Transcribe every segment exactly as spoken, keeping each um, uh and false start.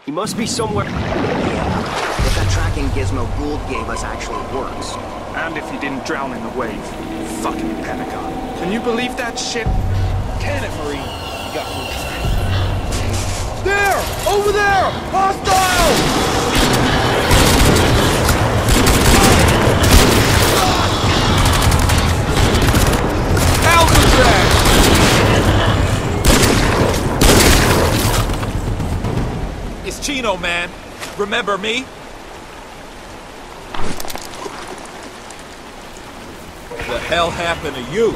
He must be somewhere... Yeah, if that tracking gizmo Gould gave us actually works. And if he didn't drown in the wave. Fucking Pentagon. Can you believe that shit? Can it, Marine? You got food. There! Over there! Hostile! Alcatraz! It's Chino, man. Remember me? What the hell happened to you?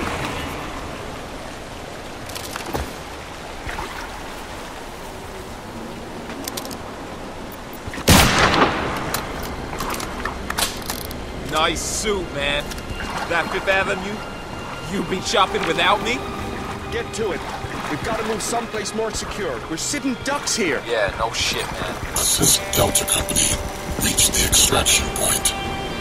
Nice suit, man. That Fifth Avenue? You be shopping without me? Get to it. We've got to move someplace more secure. We're sitting ducks here. Yeah, no shit, man. Assist Delta Company. Reach the extraction point.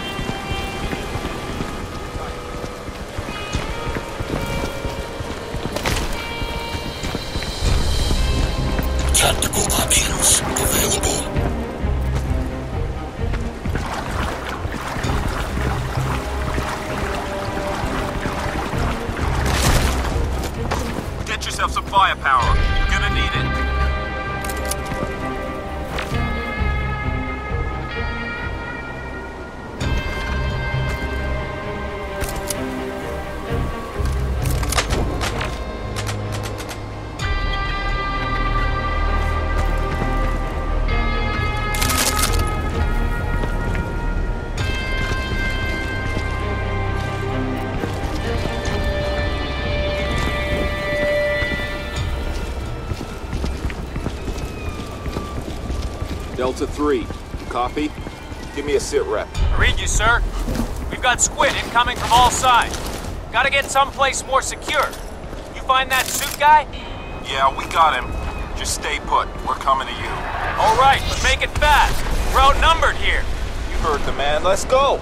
Tactical options available. Get yourself some firepower. You're gonna need it. Delta three, copy? Give me a sit rep. Read you, sir. We've got squid incoming from all sides. Gotta get someplace more secure. You find that suit guy? Yeah, we got him. Just stay put. We're coming to you. All right, but make it fast. We're outnumbered here. You heard the man. Let's go.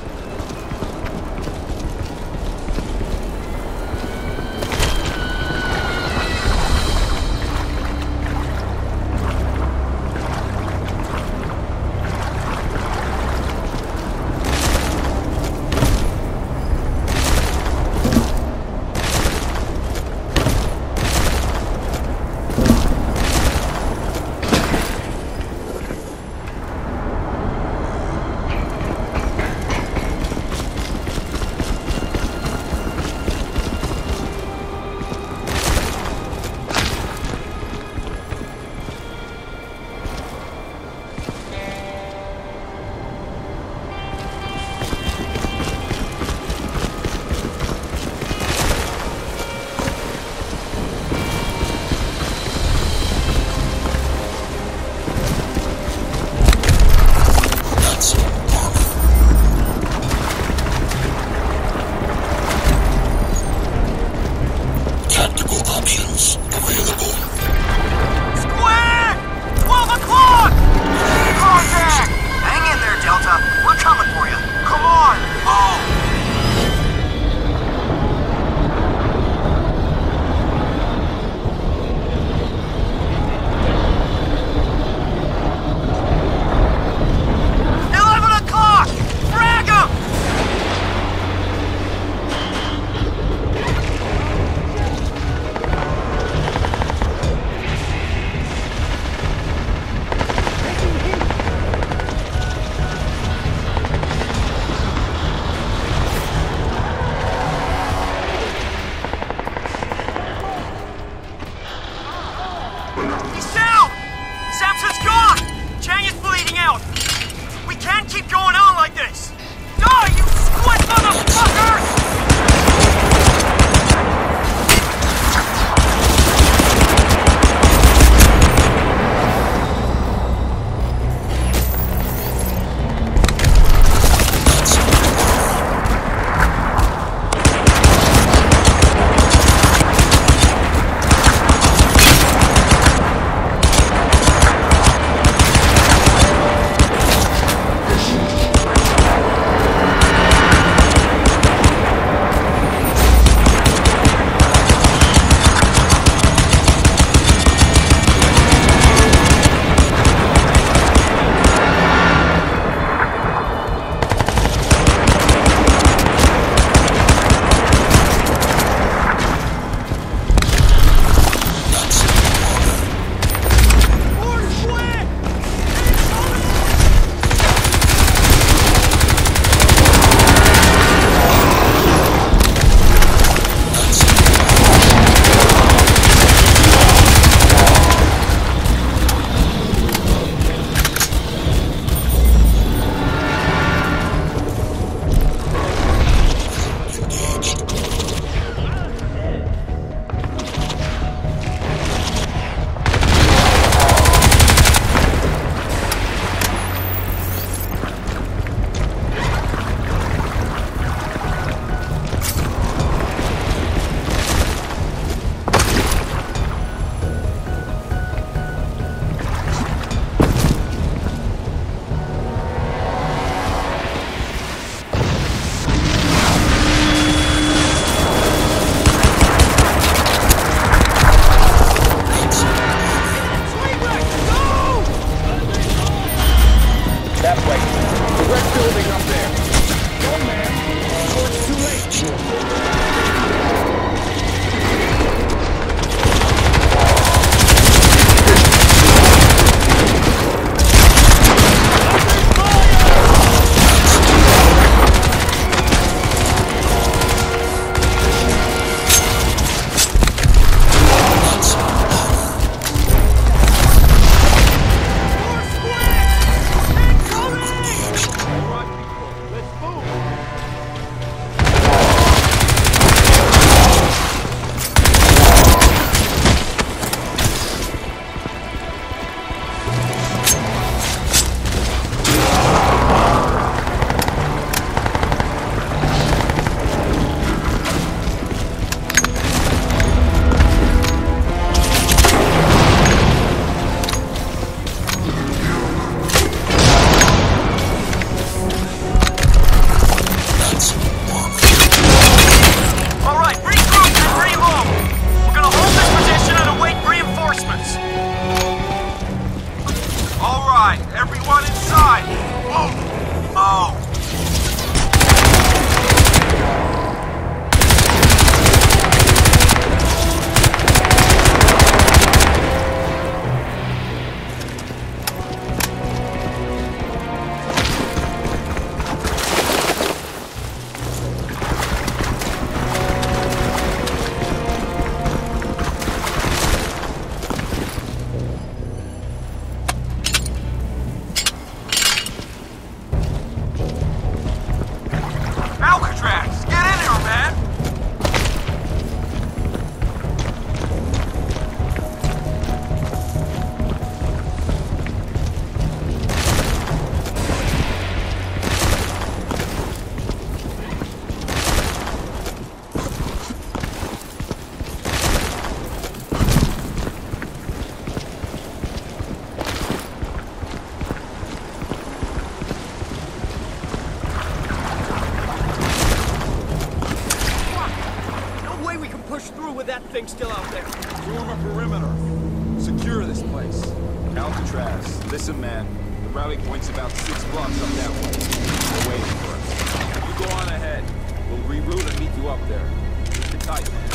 still out there? Form a perimeter. Secure this place. Alcatraz, listen, man. The rally point's about six blocks up that way. They're waiting for us. You go on ahead. We'll reroute and meet you up there. Keep it tight, man.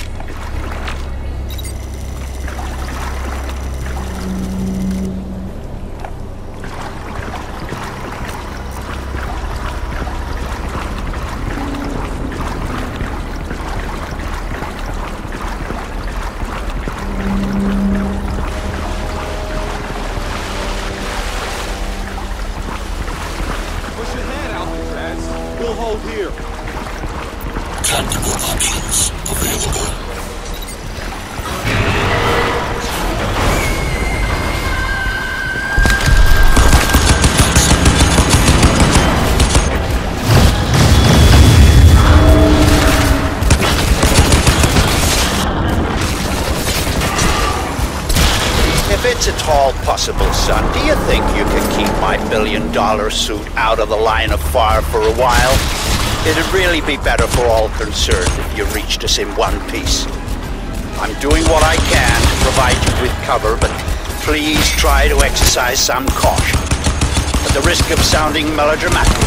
Tactical options available. If it's at all possible, son, do you think you can keep my billion-dollar suit out of the line of fire for a while? It'd really be better for all concerned if you reached us in one piece. I'm doing what I can to provide you with cover, but please try to exercise some caution, at the risk of sounding melodramatic.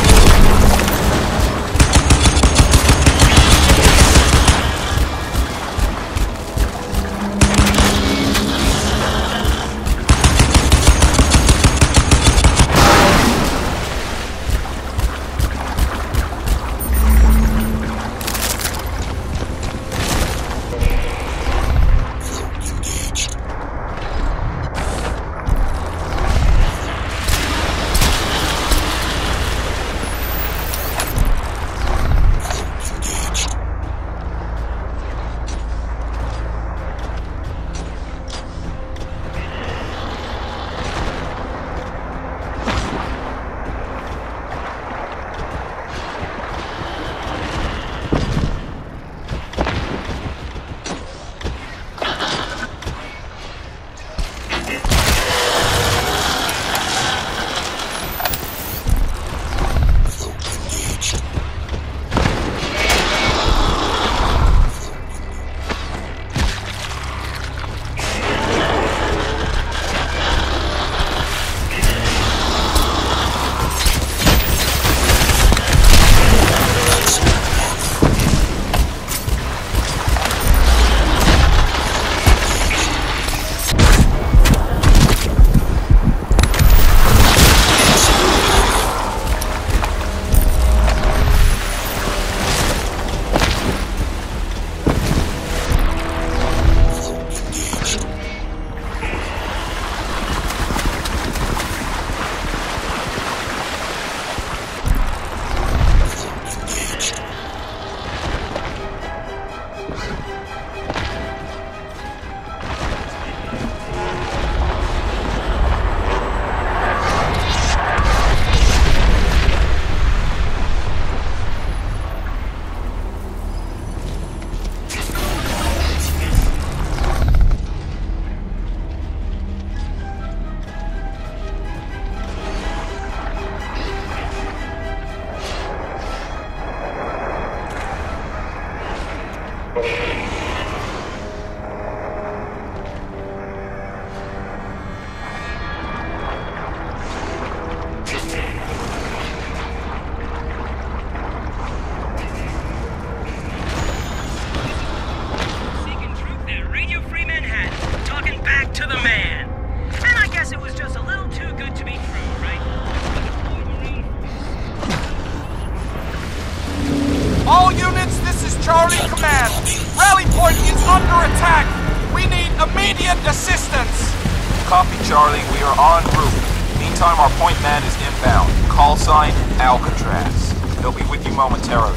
All units, this is Charlie Command. Rally point is under attack. We need immediate assistance. Copy, Charlie. We are en route. Meantime, our point man is inbound. Call sign Alcatraz. He'll be with you momentarily.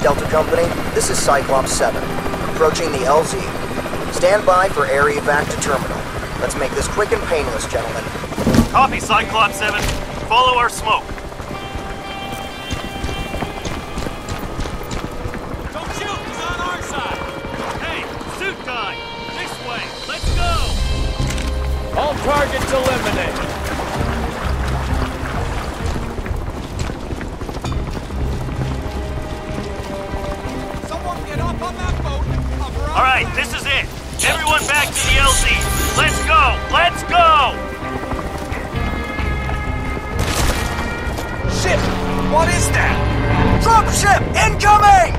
Delta Company, this is Cyclops seven, approaching the L Z. Stand by for air evac to terminal. Let's make this quick and painless, gentlemen. Copy, Cyclops seven. Follow our smoke. Don't shoot! He's on our side! Hey, suit guy! This way! Let's go! All targets eliminated. Someone get up on that boat and cover up. All right, this is it. Everyone back to the L Z. Let's go! Let's go! Ship! What is that? Dropship incoming!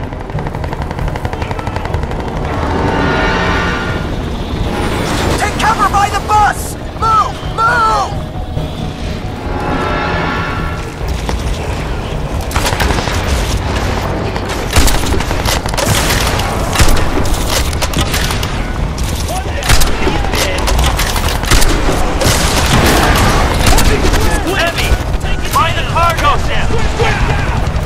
Take cover by the bus! Move! Move! Heavy! Find the cargo ship!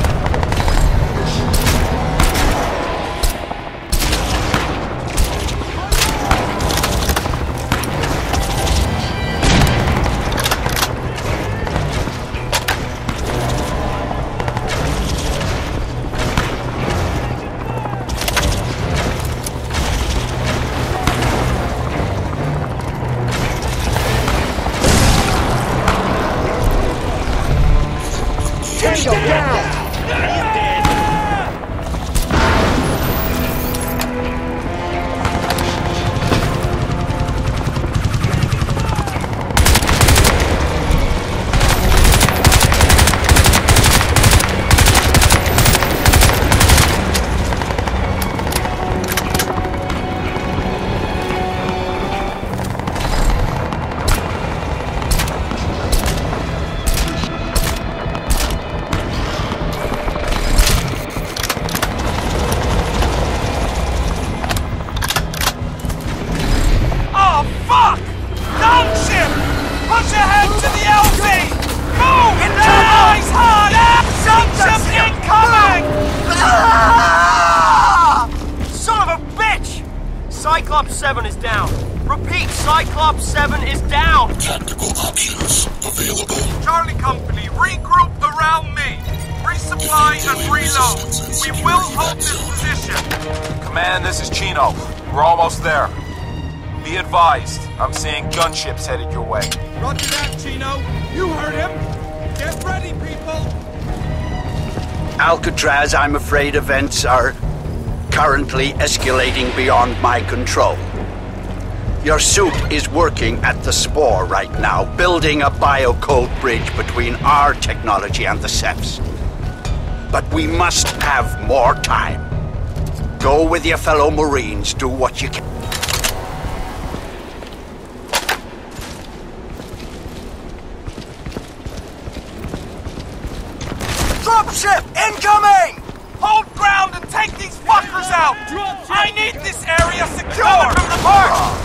Tango down! Cyclops seven is down. Repeat, Cyclops seven is down. Tactical options available. Charlie Company, regroup around me. Resupply and reload. We will hold this position. Command, this is Chino. We're almost there. Be advised, I'm seeing gunships headed your way. Roger that, Chino. You heard him. Get ready, people. Alcatraz, I'm afraid events are currently escalating beyond my control. Your suit is working at the Spore right now, building a biocode bridge between our technology and the Cephs. But we must have more time. Go with your fellow Marines, do what you can. Dropship incoming! Hold ground and take these fuckers out! I need this area secure! Coming from the park!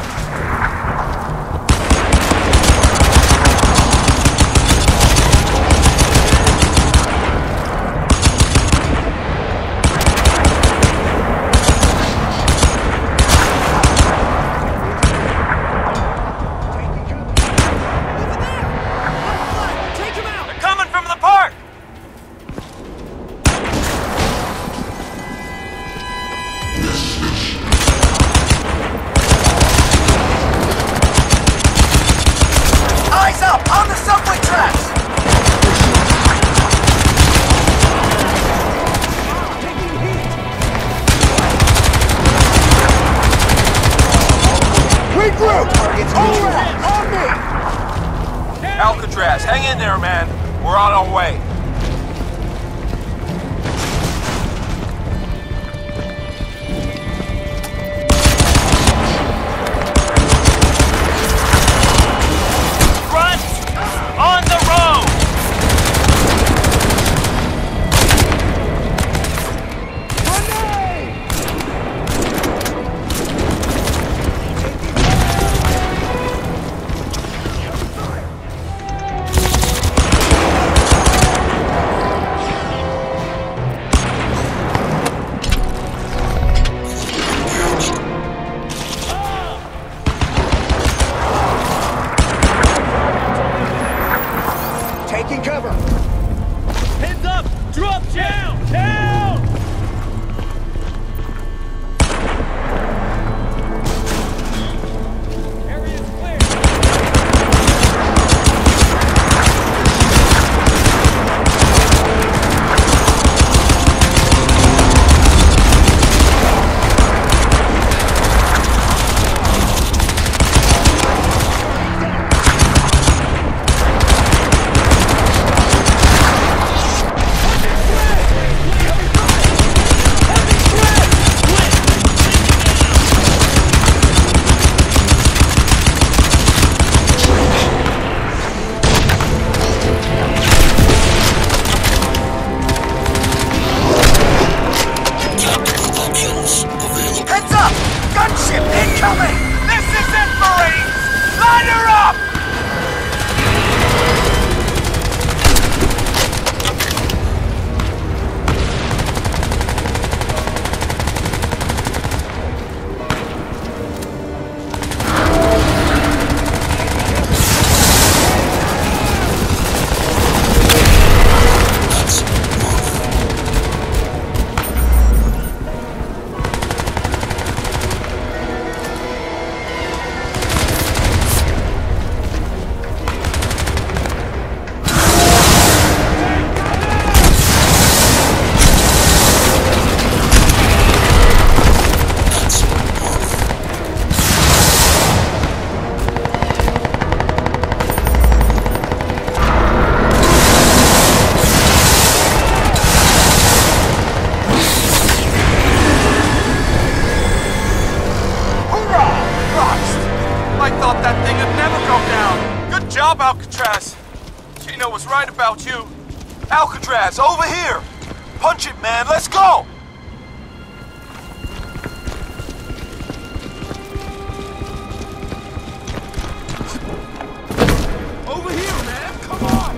Alcatraz, hang in there, man. We're on our way. Front! On the road! Alcatraz, over here! Punch it, man, let's go! Over here, man! Come on!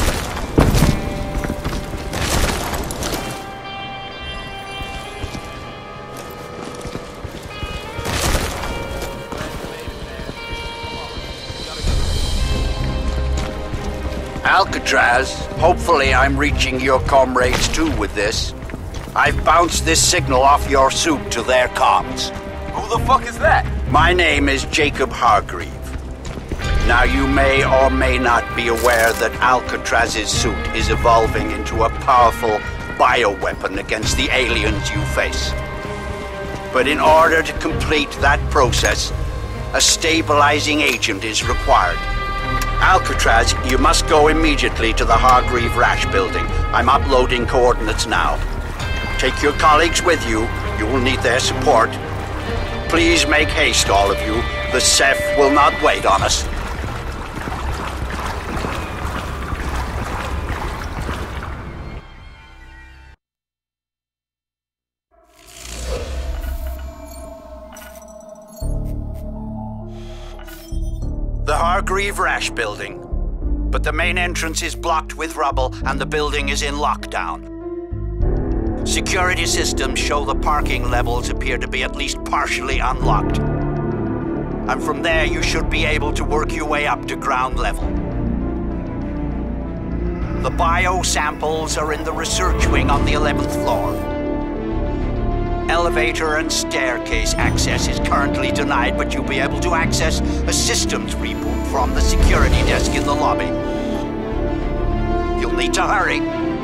Alcatraz, hopefully I'm reaching your comrades too with this. I've bounced this signal off your suit to their comms. Who the fuck is that? My name is Jacob Hargreave. Now you may or may not be aware that Alcatraz's suit is evolving into a powerful bioweapon against the aliens you face. But in order to complete that process, a stabilizing agent is required. Alcatraz, you must go immediately to the Hargreave Rash building. I'm uploading coordinates now. Take your colleagues with you. You will need their support. Please make haste, all of you. The Ceph will not wait on us. The Hargreave Rash building. But the main entrance is blocked with rubble and the building is in lockdown. Security systems show the parking levels appear to be at least partially unlocked. And from there you should be able to work your way up to ground level. The bio samples are in the research wing on the eleventh floor. Elevator and staircase access is currently denied, but you'll be able to access a systems reboot from the security desk in the lobby. You'll need to hurry.